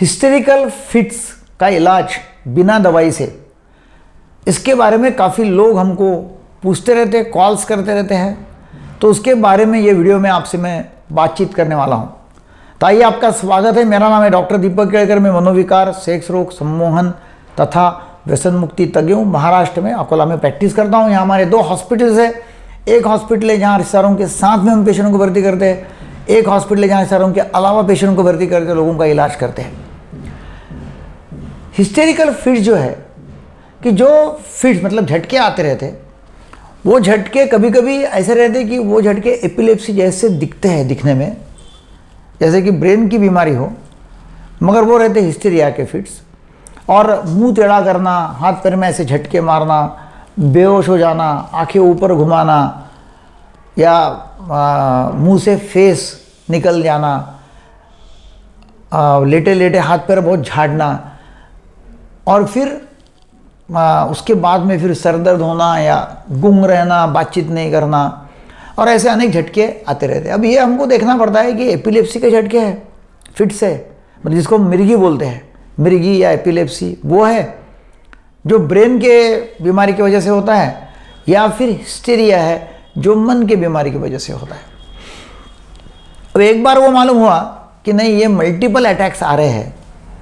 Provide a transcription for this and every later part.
Hysterical fits का इलाज बिना दवाई से, इसके बारे में काफ़ी लोग हमको पूछते रहते हैं, कॉल्स करते रहते हैं। तो उसके बारे में ये वीडियो में आपसे मैं बातचीत करने वाला हूँ। तो आइए, आपका स्वागत है। मेरा नाम है डॉक्टर दीपक केळकर। मैं मनोविकार, सेक्स रोग, सम्मोहन तथा व्यसन मुक्ति तज्ञ हूँ। महाराष्ट्र में अकोला में प्रैक्टिस करता हूँ। यहाँ हमारे 2 हॉस्पिटल्स है। एक हॉस्पिटल है जहाँ रिश्तेदारों के साथ में हम पेशेंटों को भर्ती करते हैं, एक हॉस्पिटल है जहाँ रिश्तेदारों के अलावा पेशेंटों को भर्ती करके लोगों का इलाज करते हैं। हिस्टेरिकल फिट्स जो है कि जो फिट्स मतलब झटके आते रहते, वो झटके कभी कभी ऐसे रहते कि वो झटके एपिलेप्सी जैसे दिखते हैं, दिखने में जैसे कि ब्रेन की बीमारी हो, मगर वो रहते हिस्टीरिया के फिट्स। और मुंह टेढ़ा करना, हाथ पैर में ऐसे झटके मारना, बेहोश हो जाना, आंखें ऊपर घुमाना या मुंह से फेस निकल जाना, लेटे लेटे हाथ पैर बहुत झाड़ना, और फिर उसके बाद में फिर सर दर्द होना या गुंग रहना, बातचीत नहीं करना, और ऐसे अनेक झटके आते रहते हैं। अब ये हमको देखना पड़ता है कि एपिलेप्सी के झटके हैं, फिट्स है, मतलब जिसको मिर्गी बोलते हैं, मिर्गी या एपिलेप्सी, वो है जो ब्रेन के बीमारी की वजह से होता है, या फिर हिस्टीरिया है जो मन के बीमारी की वजह से होता है। अब एक बार वो मालूम हुआ कि नहीं, ये मल्टीपल अटैक्स आ रहे हैं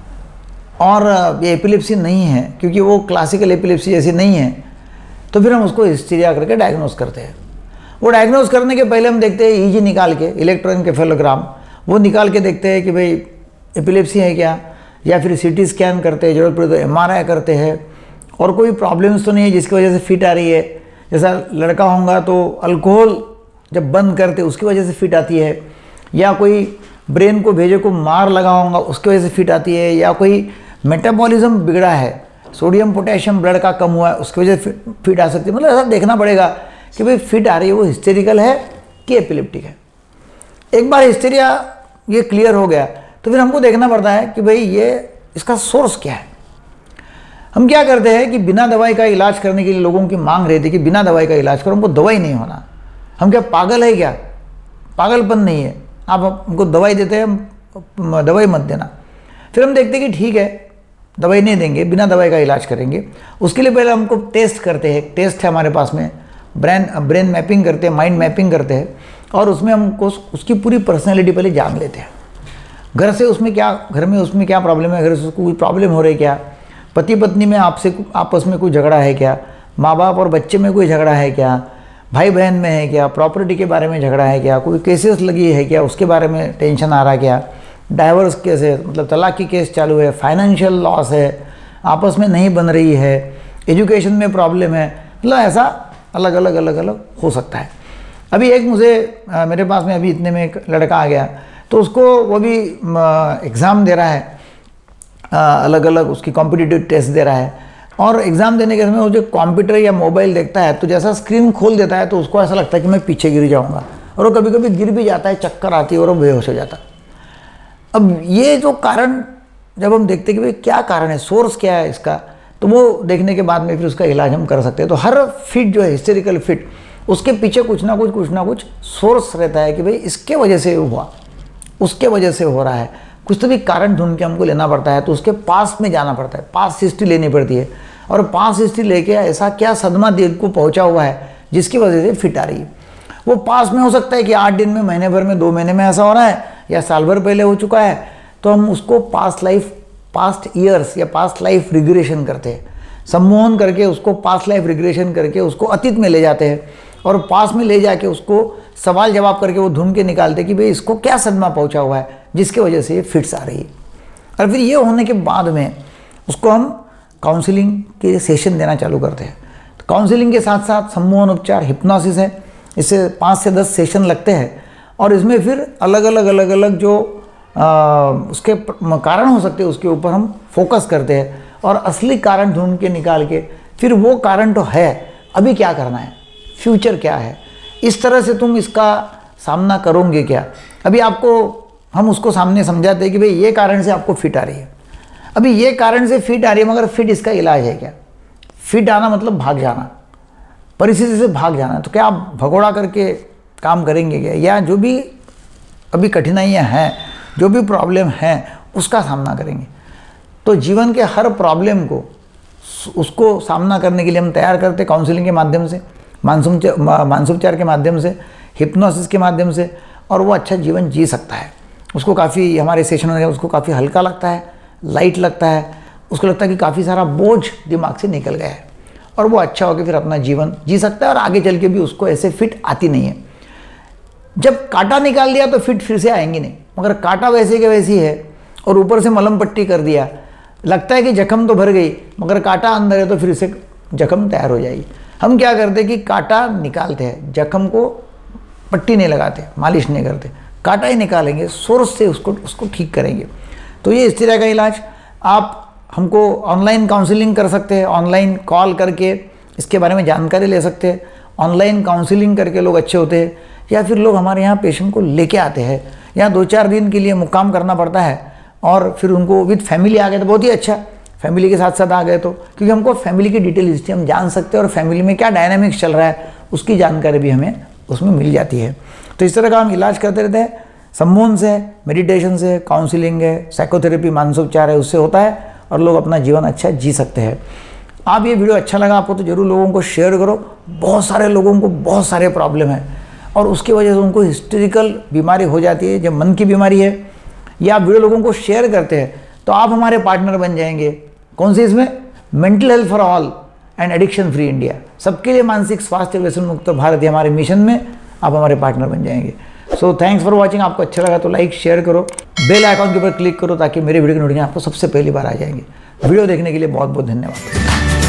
और ये एपिलेप्सी नहीं है, क्योंकि वो क्लासिकल एपिलेप्सी जैसी नहीं है, तो फिर हम उसको हिस्टीरिया करके डायग्नोस करते हैं। वो डायग्नोस करने के पहले हम देखते हैं ईजी निकाल के, इलेक्ट्रोएन्केफेलोग्राम, वो निकाल के देखते हैं कि भाई एपिलेप्सी है क्या, या फिर सीटी स्कैन करते हैं, जरूरत पड़े तो एमआरआई करते हैं, और कोई प्रॉब्लम्स तो नहीं है जिसकी वजह से फिट आ रही है। जैसा लड़का होगा तो अल्कोहल जब बंद करते उसकी वजह से फिट आती है, या कोई ब्रेन को भेजे को मार लगा होगा उसकी वजह से फिट आती है, या कोई मेटाबॉलिज्म बिगड़ा है, सोडियम पोटेशियम ब्लड का कम हुआ है, उसकी वजह से फिट आ सकती है। मतलब ऐसा देखना पड़ेगा कि भाई फिट आ रही है वो हिस्टेरिकल है कि एपिलेप्टिक है। एक बार हिस्टेरिया ये क्लियर हो गया तो फिर हमको देखना पड़ता है कि भाई ये इसका सोर्स क्या है। हम क्या करते हैं कि बिना दवाई का इलाज करने के लिए लोगों की मांग रहती है कि बिना दवाई का इलाज करो, हमको दवाई नहीं होना। हम क्या पागल है क्या? पागलपन नहीं है। आप हमको दवाई देते हैं, दवाई मत देना। फिर हम देखते हैं कि ठीक है, दवाई नहीं देंगे, बिना दवाई का इलाज करेंगे। उसके लिए पहले हमको टेस्ट करते हैं। टेस्ट है हमारे पास में, ब्रेन मैपिंग करते हैं, माइंड मैपिंग करते हैं, और उसमें हमको उसकी पूरी पर्सनैलिटी पहले जान लेते हैं। घर में उसमें क्या प्रॉब्लम है, घर से उसको कोई प्रॉब्लम हो रही है क्या, पति पत्नी में आपस में कोई झगड़ा है क्या, माँ बाप और बच्चे में कोई झगड़ा है क्या, भाई बहन में है क्या, प्रॉपर्टी के बारे में झगड़ा है क्या, कोई केसेस लगी है क्या, उसके बारे में टेंशन आ रहा है क्या, डाइवोर्स केस है, मतलब तलाक की केस चालू है, फाइनेंशियल लॉस है, आपस में नहीं बन रही है, एजुकेशन में प्रॉब्लम है, मतलब ऐसा अलग अलग हो सकता है। अभी एक मेरे पास में अभी इतने में एक लड़का आ गया, तो उसको वो भी एग्ज़ाम दे रहा है, अलग अलग उसकी कॉम्पिटिटिव टेस्ट दे रहा है, और एग्ज़ाम देने के समय वो जो कंप्यूटर या मोबाइल देखता है तो जैसा स्क्रीन खोल देता है तो उसको ऐसा लगता है कि मैं पीछे गिर जाऊँगा, और वो कभी कभी गिर भी जाता है, चक्कर आती है और वो बेहोश हो जाता है। अब ये जो कारण जब हम देखते हैं कि भाई क्या कारण है, सोर्स क्या है इसका, तो वो देखने के बाद में फिर उसका इलाज हम कर सकते हैं। तो हर फिट जो है हिस्टेरिकल फिट, उसके पीछे कुछ ना कुछ सोर्स रहता है कि भाई इसके वजह से हुआ, उसके वजह से हो रहा है, कुछ तो भी कारण ढूंढ के हमको लेना पड़ता है। तो उसके पास में जाना पड़ता है, पास हिस्ट्री लेनी पड़ती है, और पास हिस्ट्री लेके ऐसा क्या सदमा दिल को पहुंचा हुआ है जिसकी वजह से फिट आ रही है। वो पास में हो सकता है कि 8 दिन में, महीने भर में, 2 महीने में ऐसा हो रहा है, या साल भर पहले हो चुका है, तो हम उसको पास्ट ईयर्स या पास्ट लाइफ रिग्रेशन करते हैं, सम्मोहन करके उसको पास्ट लाइफ रिग्रेशन करके उसको अतीत में ले जाते हैं, और पास में ले जाके उसको सवाल जवाब करके वो ढूंढ के निकालते हैं कि भाई इसको क्या सदमा पहुंचा हुआ है जिसकी वजह से ये फिट्स आ रही है। और फिर ये होने के बाद में उसको हम काउंसलिंग के सेशन देना चालू करते हैं। तो काउंसलिंग के साथ साथ सम्मोहन उपचार, हिप्नोसिस है, इससे 5 से 10 सेशन लगते हैं, और इसमें फिर अलग अलग जो उसके कारण हो सकते हैं उसके ऊपर हम फोकस करते हैं, और असली कारण ढूंढ के निकाल के फिर वो कारण तो है, अभी क्या करना है, फ्यूचर क्या है, इस तरह से तुम इसका सामना करोगे क्या। अभी आपको हम उसको सामने समझाते हैं कि भाई ये कारण से आपको फिट आ रही है, अभी ये कारण से फिट आ रही है, मगर फिट इसका इलाज है क्या। फिट आना मतलब भाग जाना, परिस्थिति से भाग जाना। तो क्या आप भगोड़ा करके काम करेंगे क्या, या जो भी अभी कठिनाइयाँ हैं, जो भी प्रॉब्लम हैं, उसका सामना करेंगे। तो जीवन के हर प्रॉब्लम को उसको सामना करने के लिए हम तैयार करते काउंसलिंग के माध्यम से, मानसोपचार के माध्यम से, हिप्नोसिस के माध्यम से, और वो अच्छा जीवन जी सकता है। उसको काफ़ी, हमारे सेशन में उसको काफ़ी हल्का लगता है, लाइट लगता है, उसको लगता है कि काफ़ी सारा बोझ दिमाग से निकल गया है और वो अच्छा होकर फिर अपना जीवन जी सकता है और आगे चल के भी उसको ऐसे फिट आती नहीं है। जब कांटा निकाल दिया तो फिट फिर से आएंगी नहीं, मगर कांटा वैसे के वैसी है और ऊपर से मलहम पट्टी कर दिया, लगता है कि जख्म तो भर गई मगर कांटा अंदर है तो फिर से जख्म तैयार हो जाएगी। हम क्या करते कि कांटा निकालते हैं, जख्म को पट्टी नहीं लगाते, मालिश नहीं करते, कांटा ही निकालेंगे, सोर्स से उसको ठीक करेंगे। तो ये इस तरह का इलाज आप हमको ऑनलाइन काउंसलिंग कर सकते हैं, ऑनलाइन कॉल करके इसके बारे में जानकारी ले सकते हैं। ऑनलाइन काउंसलिंग करके लोग अच्छे होते हैं, या फिर लोग हमारे यहाँ पेशेंट को लेके आते हैं, यहाँ 2-4 दिन के लिए मुक्काम करना पड़ता है और फिर उनको विद फैमिली आ गए तो बहुत ही अच्छा, फैमिली के साथ साथ आ गए तो, क्योंकि हमको फैमिली की डिटेल हिस्ट्री हम जान सकते हैं और फैमिली में क्या डायनामिक्स चल रहा है उसकी जानकारी भी हमें उसमें मिल जाती है। तो इस तरह का हम इलाज करते रहते हैं, सम्मोहन से, मेडिटेशन से, काउंसलिंग है, साइकोथेरेपी, मानसोपचार है, उससे होता है और लोग अपना जीवन अच्छा जी सकते हैं। आप ये वीडियो अच्छा लगा आपको तो ज़रूर लोगों को शेयर करो। बहुत सारे लोगों को बहुत सारे प्रॉब्लम है और उसकी वजह से उनको हिस्टेरिकल बीमारी हो जाती है, जब मन की बीमारी है। या आप वीडियो लोगों को शेयर करते हैं तो आप हमारे पार्टनर बन जाएंगे। कौन सी इसमें? Mental health for all and addiction free India, सबके लिए मानसिक स्वास्थ्य व्यसन मुक्त भारत, हमारे मिशन में आप हमारे पार्टनर बन जाएंगे। So thanks for watching. आपको अच्छा लगा तो लाइक शेयर करो, बेल आइकॉन के ऊपर क्लिक करो ताकि मेरे वीडियो के नोटिफिकेशन आपको सबसे पहली बार आ जाएंगे। वीडियो देखने के लिए बहुत बहुत धन्यवाद।